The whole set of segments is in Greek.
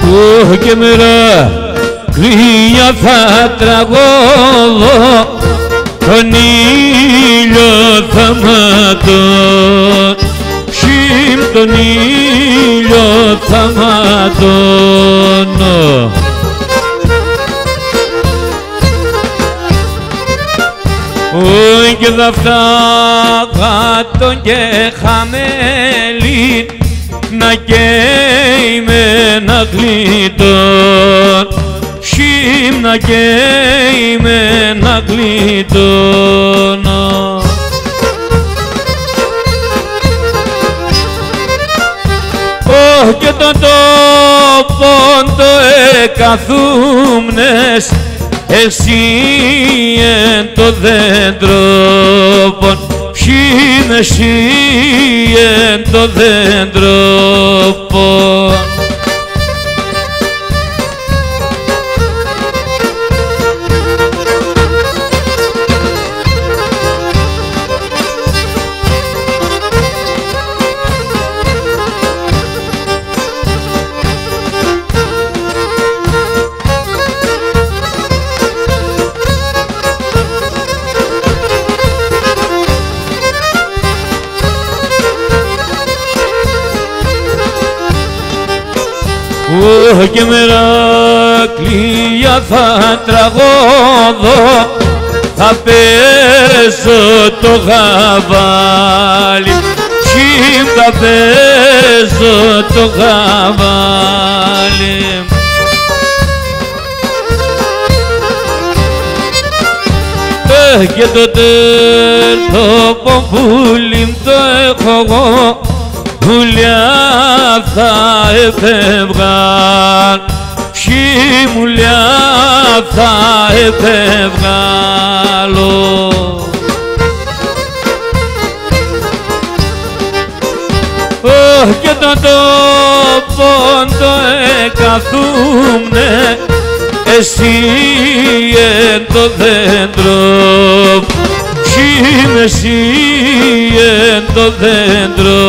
και μέρα κρύα θα τραγωδώ, τον ήλιο θα ματώνω, ψήμ τον ήλιο θα ματώνω. Και θα φτάγα τον και χαμέλη να καίει με ένα γλιτόν, ψήμ να καίει με ένα γλιτόν. Και τον τόπον το εκαθούμνες εσύ εν το δέντρο, ποιην εσύ εν το δέντρο. Και μερακλία θα τραγωδώ, θα παίζω το γαβάλι, ψήμ θα παίζω το γαβάλι. Και το τέρτο πομπούλι το έχω εγώ, πουλιά θα εφευγάν, ποιοι μουλιά θα εφευγάλω. Και τον τόπον το εκαθούμνε εσύ εν το δέντρο, ψήμ εσύ εν το δέντρο.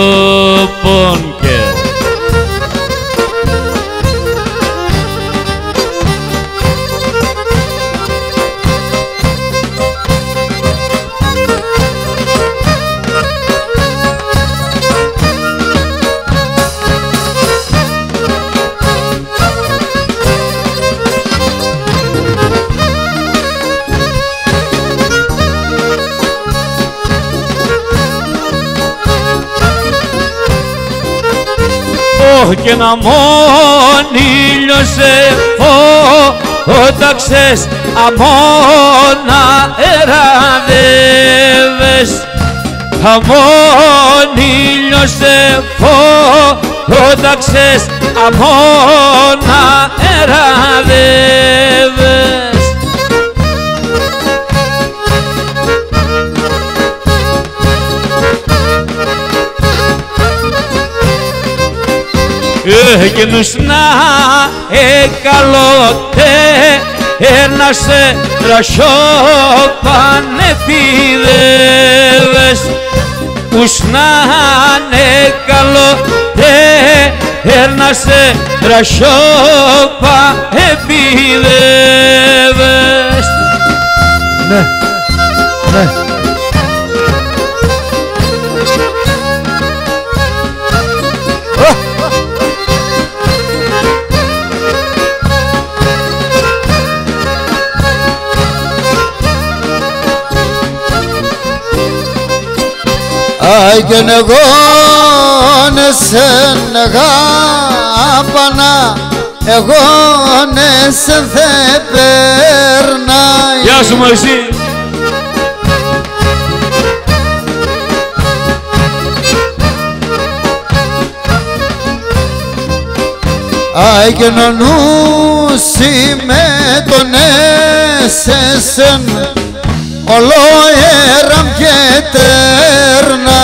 Και να μόν ήλιος εφώταξες, αμόνα εραδεύες, αμόν ήλιος εφώταξες, αμόνα εραδεύες. Και νους να εκαλότε έρνασε τρασιόπαν επιδεύες, ους να εκαλότε έρνασε τρασιόπαν επιδεύες. Ναι, ναι. και εγώ νεσεν αγάπανα, εγώ νεσεν θε περνάει. Γεια σου Μωυσή. Άι και νονούσι με τον έσεσεν όλο έραμ και τέρνα,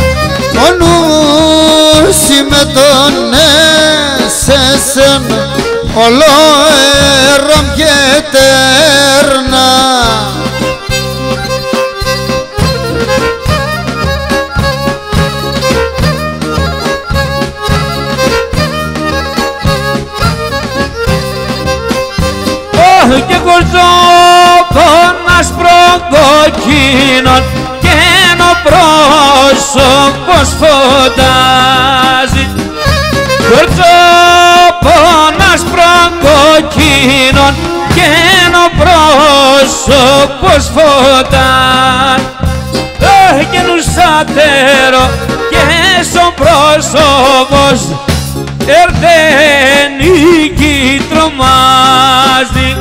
νονούσι με τον έσεσεν όλο έραμ και τέρνα. κόκκινον και ένα πρόσωπος φωτάζει. Κορτσόπον άσπρον κόκκινον και ένα πρόσωπος φωτάζει. Και νουσάτερο και στον πρόσωπος ερδένικη τρομάζει.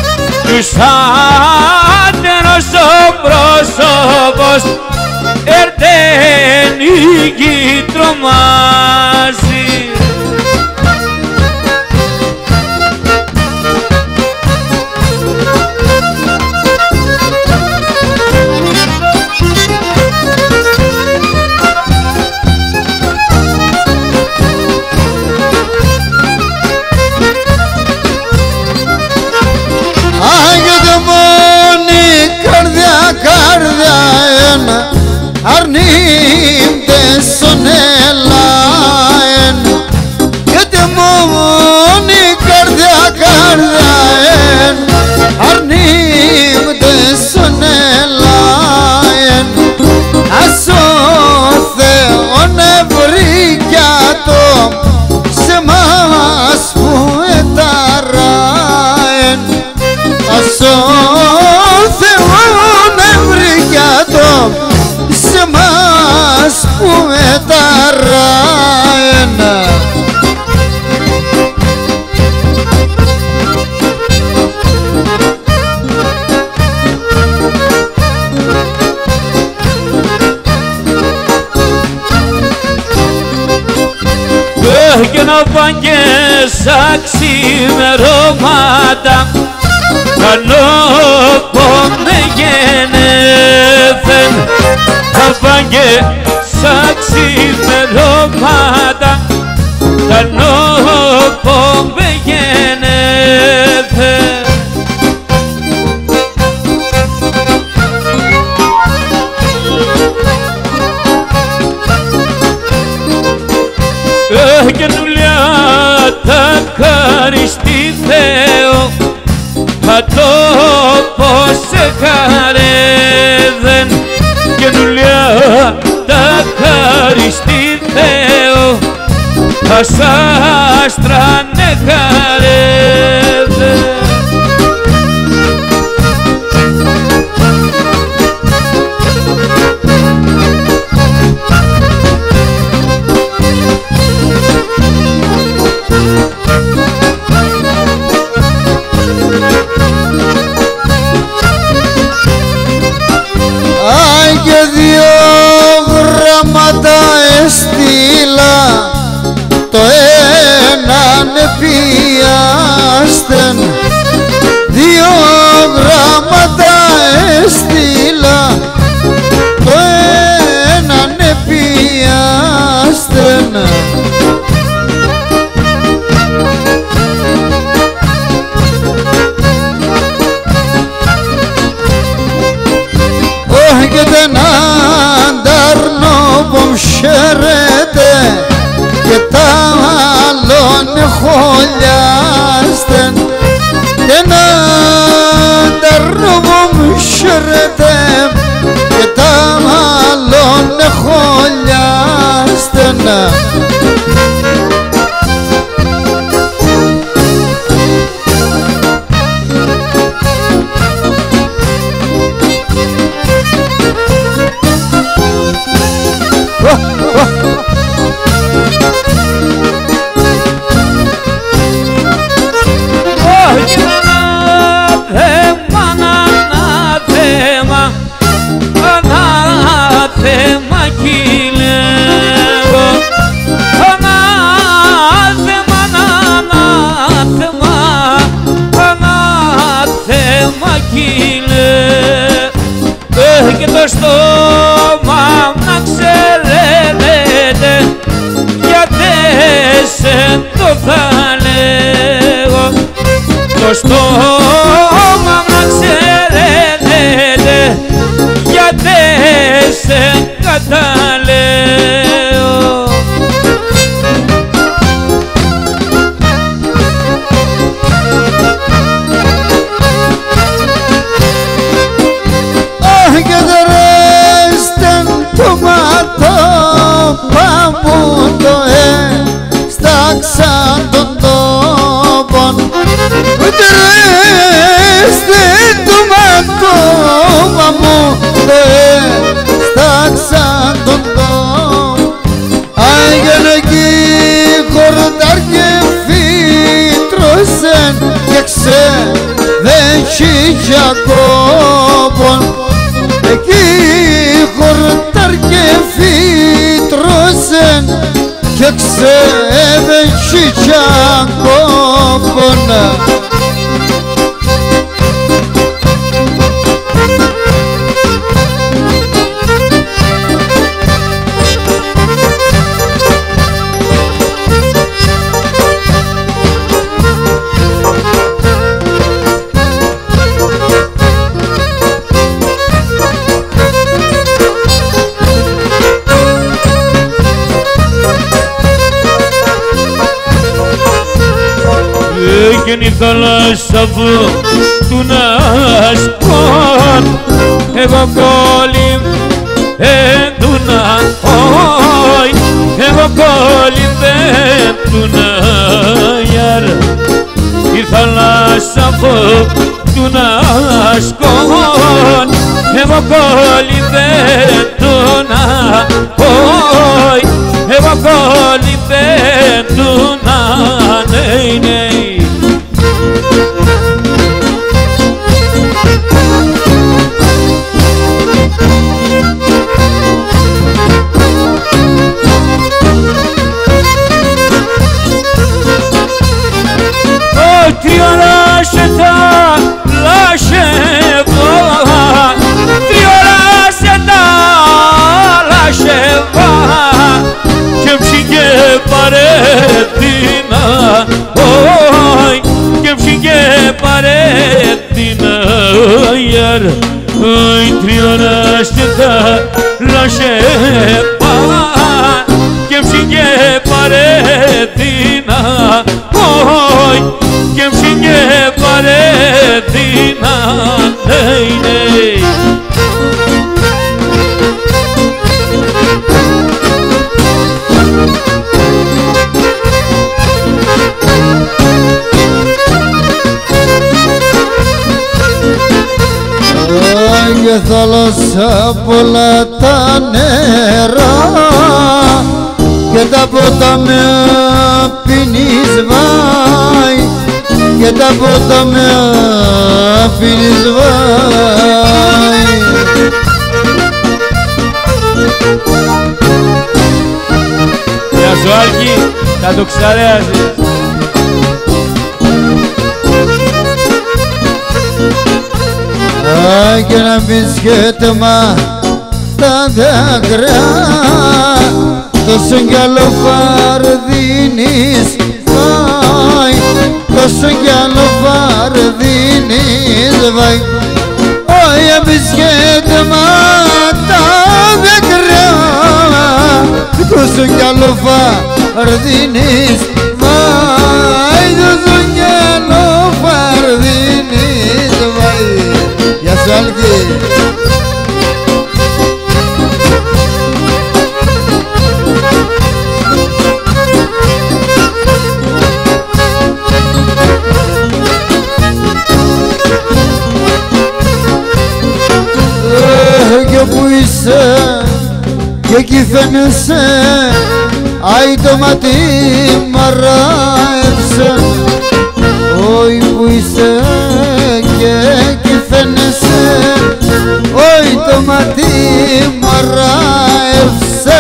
Νουσάτερος στον πρόσωπος ερδένικη τρομάζει. Καρδιά ένα αρνείται στον ελάεν, γιατί μόνη καρδιά ένα αρνείται στον ελάεν. Ας ο Θεός βρήκε το σε μας που εταράεν. Ας ο σε μας που μεταράενα. Και να πάνε και σαν ξημερώματα κανόπον με γενέθεν. Θα πάνε σαν ξημερώματα κανόπον με γενέθεν. Και του λέω τα ευχαριστή Θεό, μα το πως σε χαρέδεν. Και του λέω τα ευχαριστή Θεό, θα σας τρανε χαρέδεν. Και δύο γράμματα έστειλα, το έναν επιάστεν. Δύο γράμματα έστειλα, το έναν επιάστεν. Και δεν ανταρνώ που μσέρετε και τα άλλον χωλιάστεν. Δεν ανταρνώ που μσέρετε και τα άλλον χωλιάστεν. Ανάθεμα κι λέγω, ανάθεμα, ανάθεμα, ανάθεμα κι λέγω. Και το στόμα να ξέρετε, γιατί σε το θα λέγω. Το στόμα να ξέρετε, γιατί σε καταλέω. Τζακώπων εκεί χορτάρ και φύτρωσεν και ξέβαινε Τζακώπων. Έγινε η θάλασσα του Νασκόν, εγώ κολυμπέντουνα, όι, εγώ κολυμπέντουνα, γιαρ. Η θάλασσα του Νασκόν, εγώ κολυμπέντουνα, όι, εγώ κολυμπέντουνα, νέι, νέι. Oi, triora șteta la șepa, chem și nge paretina. Oi, chem și nge paretina. Nei, nei. Και θάλασσα πολλά τα νερά και τα ποτάμια πίνεις βάει και τα ποτάμια πίνεις βάει. Γεια σου Άλκη, θα το ξαρέαζες. Και να πεις σχέτημα τα δάκρυα τόσο κι άλλο φαρδίνεις βάει, τόσο κι άλλο φαρδίνεις βάει. Όχι να πεις σχέτημα τα δάκρυα τόσο κι άλλο φαρδίνεις βάει, τόσο κι άλλο φαρδίνεις βάει. Γεια σου Άλκη. Και όπου είσαι και εκεί φαίνεσαι, άι το μάτι μ' αράεψε. Όχι που είσαι και εκεί φαίνεσαι, όχι το μάτι μ' αράεψε.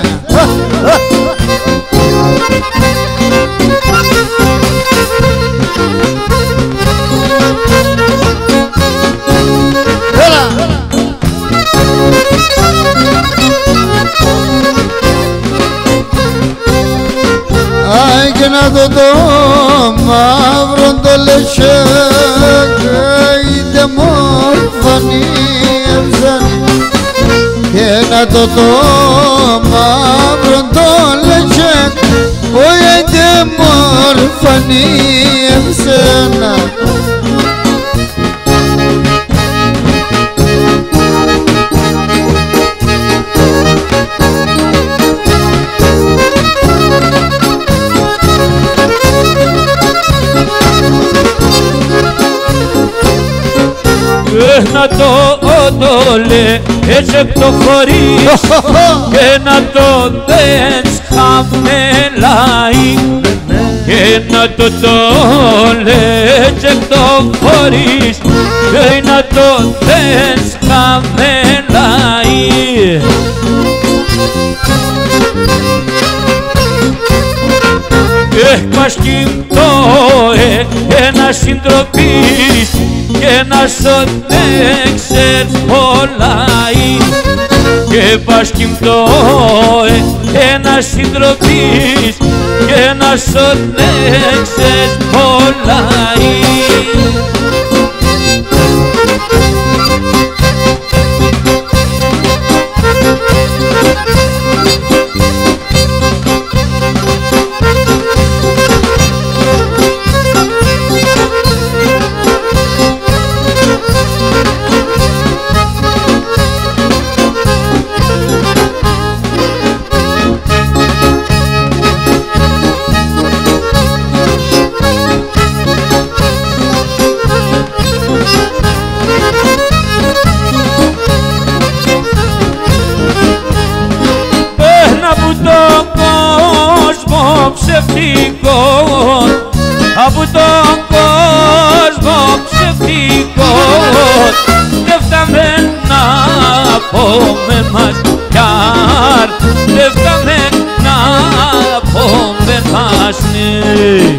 Άι και να δω το μαύρο το λεσέ και μορφανίευσαν και να δω το μαύρο το λεσέ και μορφανίευσαν. Να το ότολε έτσι το χωρίς και να το δες χαμελάει και να το λες και το χωρίς και να το θες χαμελάει. Μας κοιμτώ ένα συντροπής και να σωτέξερ πολλάει. Και πας κοιμτώ ένα συντροπής και να σωτέξερ πολλάει. Από τον κόσμο ψευτικός δεν φτάμε να πούμε μακιάρ, δεν φτάμε να πούμε μας ναι.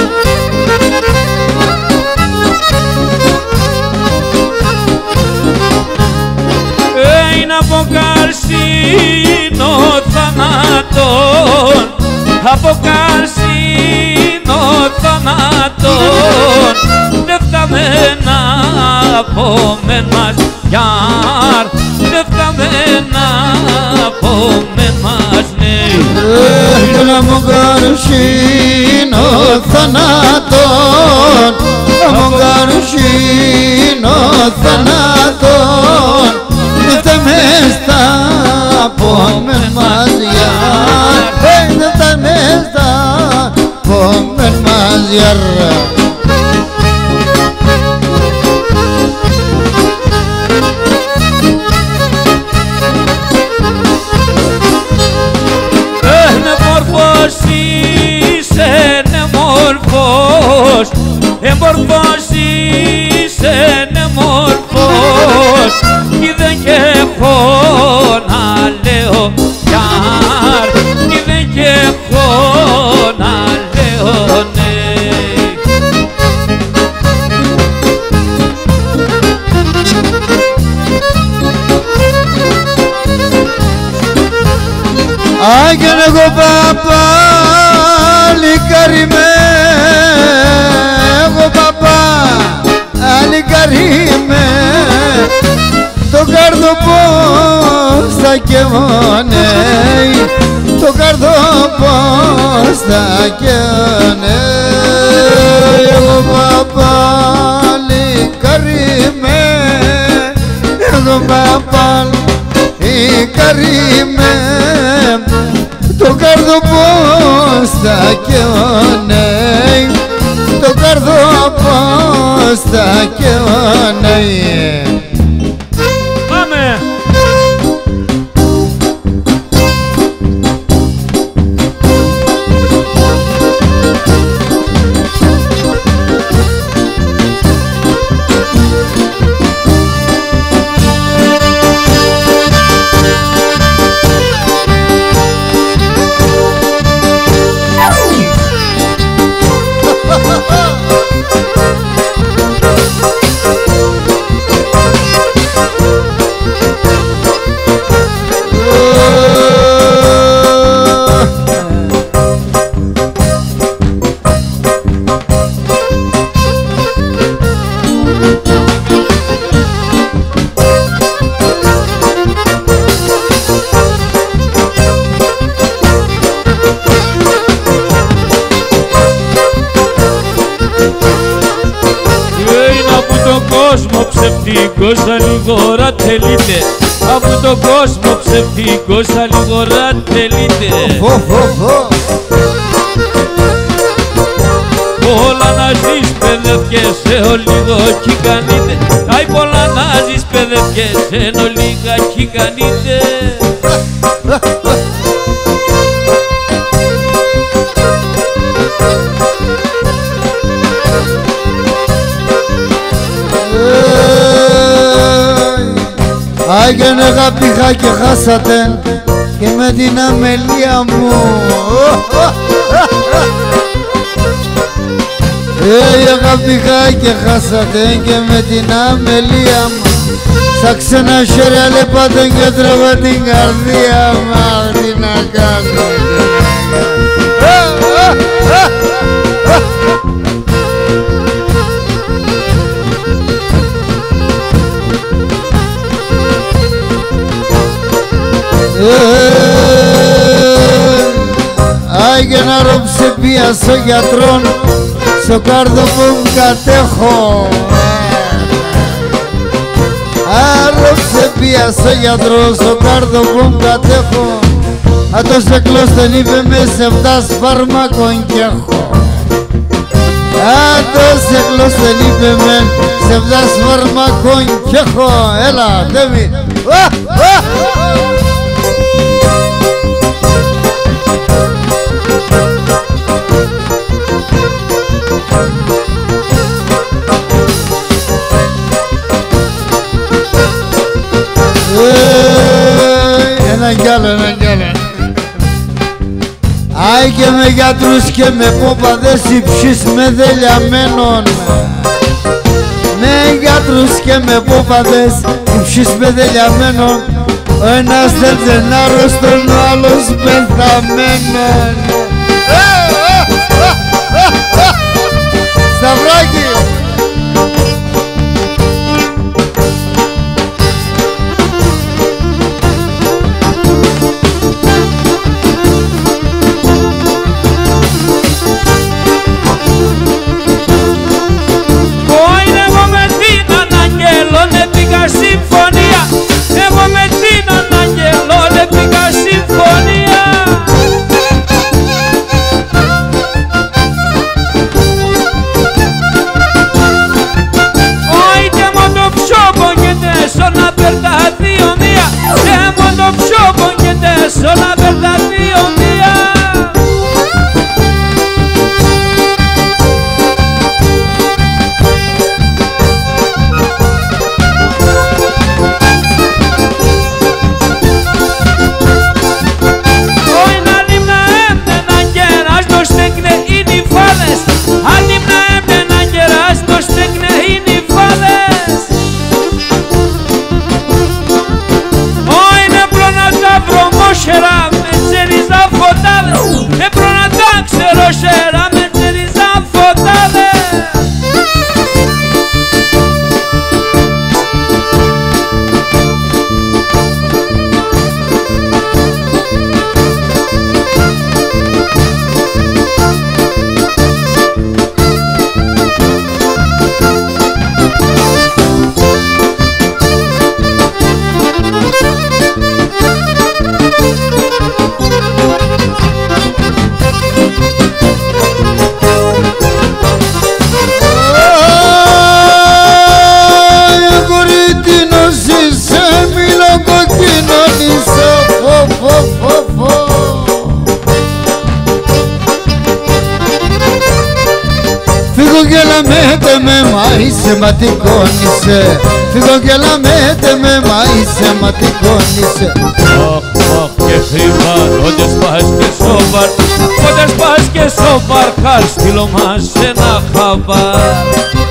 Είναι από καρσίνο θανάτων, από καρσίνο θανάτων δεν φτάμε να πούμε μακιάρ, δεν φτάμε να πούμε μας ναι. Είναι από καρσίνο θανάτων, από καρσίνο θανάτων δεν φτάμε στα πούμε μακιάρ, δεν φτάμε στα πούμε μακιάρ. Εμορφός είσαι μορφός κι δεν κι έχω να λέω γιάρ, κι δεν κι έχω να λέω ναι. Άγιον εγώ παπά λικαριμέ, εγώ παπά αλικαριμέ, το καρδό πώς θα καιμώνε, το καρδό πώς θα καιμώνε. Εγώ παπά λικαριμέ, εγώ παπά λικαριμέ, το καρδό πώς θα καιμώνε, το καρδό πώς θα καιμώνε. Πάμε! Ψευτικός αλληγορά τελείται, από τον κόσμο ψευτικός αλληγορά τελείται. Πολλά να ζεις παιδεύκεσαι ο λιγάκι κανείτε, άι πολλά να ζεις παιδεύκεσαι ο λιγάκι κανείτε. αγάπη είχα και χάσατε και με την αμελία μου. Αγάπη είχα και χάσατε και με την αμελία μου. Σαν ξένα χέρια λεπάτε και τραβά την καρδία μου. Τι να κάνω, Άι και να ρώψε πια στο γιατρόν στο κάρδο που μου κατέχω. Άρωψε πια στο γιατρό στο κάρδο που μου κατέχω. Ατός εκλός δεν είπε με σε φτάς φάρμακον κι έχω. Ατός εκλός δεν είπε με σε φτάς φάρμακον κι έχω. Έλα, Δέμι. Έναν κι άλλο, έναν κι άλλο. Άι και με γιατρούς και με πόπαδες υψής με δελιαμένων. Με γιατρούς και με πόπαδες υψής με δελιαμένων. Ο ένας δεν άρρωστον, ο άλλος πεθαμένον. Σταυράκι! Συμφωνία, εγώ με την αναγγελών έπικα συμφωνία. Όχι και μόνο πιο πονιέται σ' να περτά δύο μία. Και μόνο πιο πονιέται σ' να περτά δύο μία. Είσαι ματικόνισε, φύγω και λαμέτε με, μα είσαι ματικόνισε. Αχ, και χρήμα, τότε σπάς και σοβαρ, τότε σπάς και σοβαρ, χάρ στείλω μας ένα χαβάρ.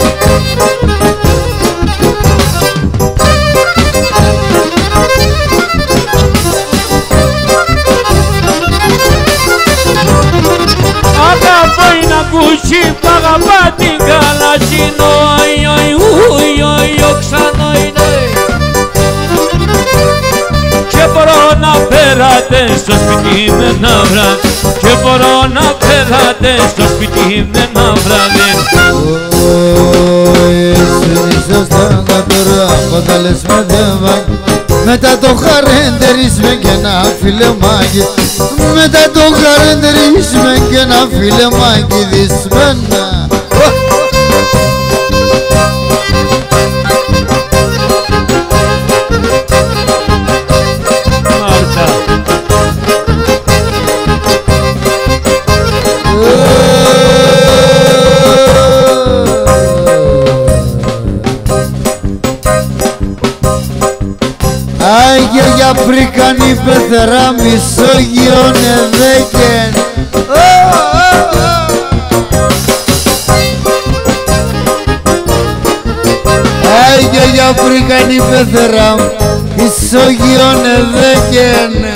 Αγαπώ είναι ακούσει, μ' αγαπά την καλατσίνο, ξανό είναι. Και μπορώ να πέρατε στο σπίτι με ένα βράδυ, και μπορώ να πέρατε στο σπίτι με ένα βράδυ. Εσύ στα κατορά, πάντα λες με δεύα. Μετά το χαρέντερισμε και ένα φιλεμάκι, μετά το χαρέντερισμε και ένα φιλεμάκι δυσμένα. βρήκαν η πεθερά Μισόγειον εδέκεν. Άι γιαγιά βρήκαν η πεθερά Μισόγειον εδέκεν.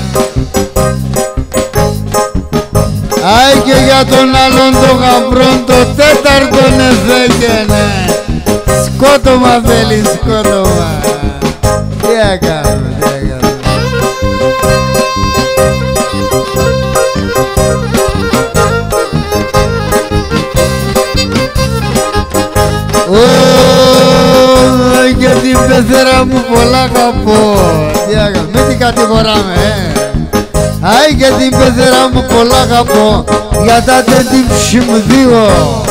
Άι και για τον άλλον το γαμπρόν το τέταρτον εδέκαινε. Σκότωμα θέλει, σκότωμα. Τι έκαμε, τι έκαμε. Και την πεθερά μου πολλά αγαπώ. Τι έκαμε, μην την κατηγοράμε, Άι και την πεθερά μου πολλά αγαπώ, για τα την ψημδίω.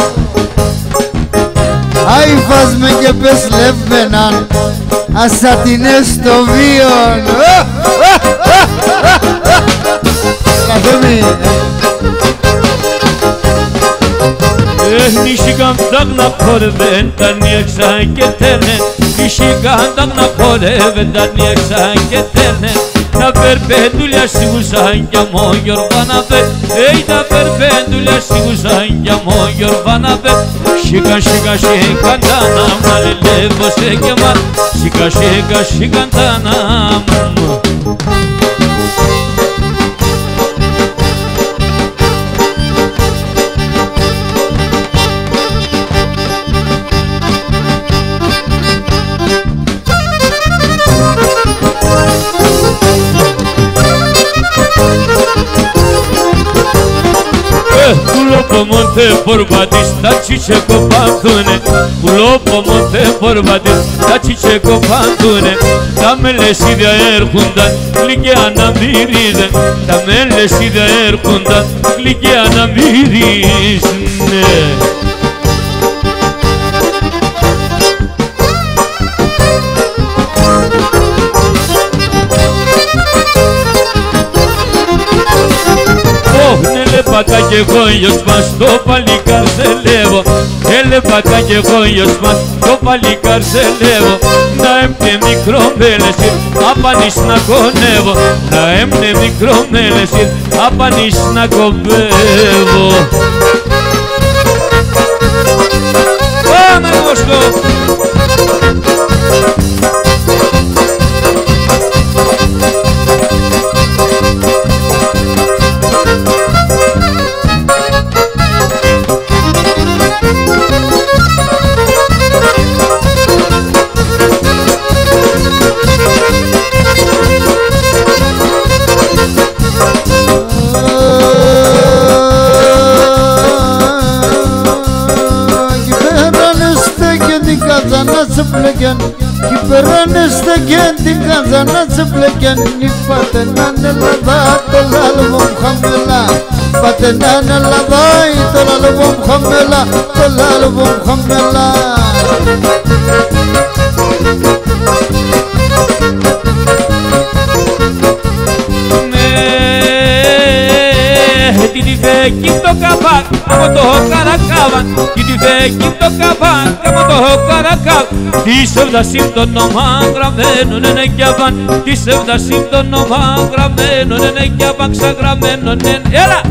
Άι φας με και πες λεύμεναν, ασατινές στο βίον. Λαθέμι. Νησίγαν τάγνα χορεύεν τα νιέξαν και τέρνεν. Νησίγαν τάγνα χορεύεν τα νιέξαν και τέρνεν. Τα περπέντουλια σίγουσαν κι αμό γιορβάναβε. Τα περπέντουλια σίγουσαν κι αμό γιορβάναβε. Σίγαν σίγαν σίγαν τάνα μου αλελεύωσε και μαν. Σίγαν σίγαν σίγαν τάνα μου. Πουλόπομοντε πορβάτης τα τσιτσεκοπάνθουνε. Πουλόπομοντε πορβάτης τα τσιτσεκοπάνθουνε. Τα μελεσίδια έρχονταν γλυκιά να μυρίζουν. Τα μελεσίδια έρχονταν γλυκιά να μυρίζουνε. Έλεπακα κι εγώ γιος μας το παλικάρ ζελεύω. Έλεπακα κι εγώ γιος μας το παλικάρ ζελεύω. Να έμπνε μικρό μέλεσιν απανείς να κονεύω. Να έμπνε μικρό μέλεσιν απανείς να κομπεύω. Πάμε Μοσκό! Κι περάνεστε και την καζανά τσεπλέκεν. Είπατε να είναι Ελλάδα το λάλογο μου χαμηλά. Είπατε να είναι Ελλάδα το λάλογο μου χαμηλά. Το λάλογο μου χαμηλά. Τι τη φέκει το καπάκ από το καρακάβαν. Τι τη φέκει το καπάκ από το καρακάβαν. Τι σεβδασίμ το όνομα γραμμένο είναι κι αβάν. Τι σεβδασίμ το όνομα γραμμένο είναι κι αβάν. Ξαγραμμένο είναι. Έλα!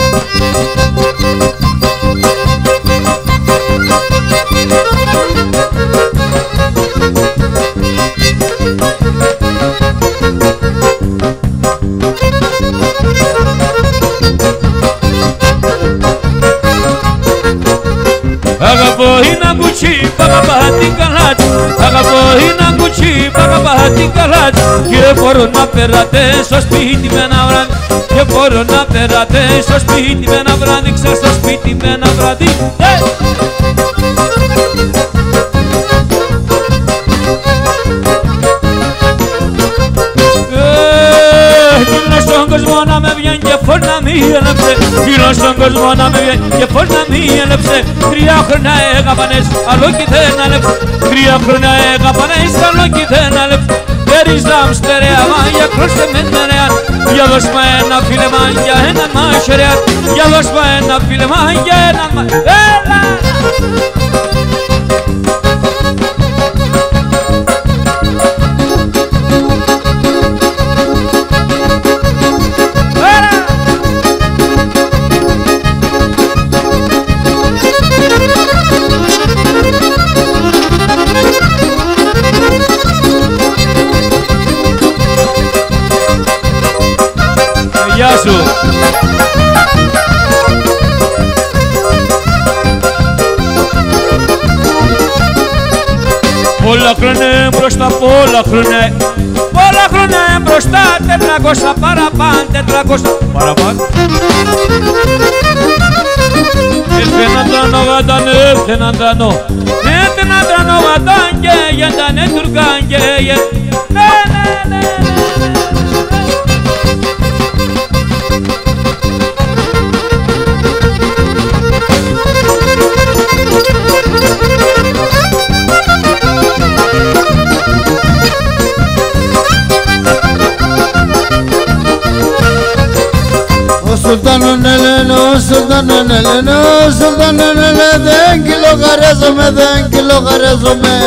Αγαπώ είναι κουτσί, παγαπάτη καλάτς. Αγαπώ είναι κουτσί, παγαπάτη καλάτς. Και μπορώ να περάτε στο σπίτι με ένα βράδυ. Και μπορώ να περάτε στο σπίτι με ένα βράδυ. Ξα στο σπίτι με ένα βράδυ. Φίλος στον κόσμο να με βγαίνει και φως να μη έλεψε. Φίλος στον κόσμο να με βγαίνει και φως να μη έλεψε. 3 χρόνια έγαπανες, άλλο κι δεν έλεψε. 3 χρόνια έγαπανες, άλλο κι δεν έλεψε. Περίζαμε στερεά μάγια, κρόσε με νερεάν. Για δώσ' μου ένα φίλεμα για έναν μάχερεάν. Για δώσ' μου ένα φίλεμα για έναν μάχερεάν. Γεια σου. Πολλά χρόνια μπροστά, πολλά χρόνια. Πολλά χρόνια μπροστά, 400 παραπάνω, 400 παραπάνω. Sultanın elini, sultanın elini, sultanın elini, den kilo garezome, den kilo garezome.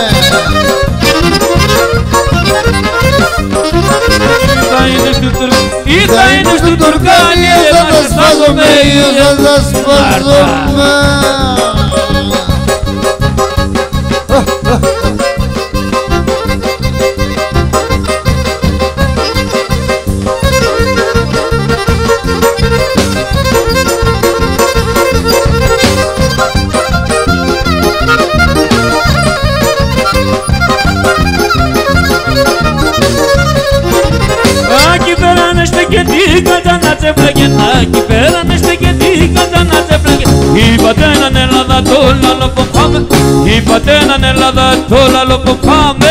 İtayınız tuturkani, zaspazome, zaspazome. Εκεί κατά τσεπλέγε, εκεί πέρα νεστε και τι κατά τσεπλέγε. Είπατε έναν Ελλάδα το λαλό που πάμε, είπατε έναν Ελλάδα το λαλό που πάμε.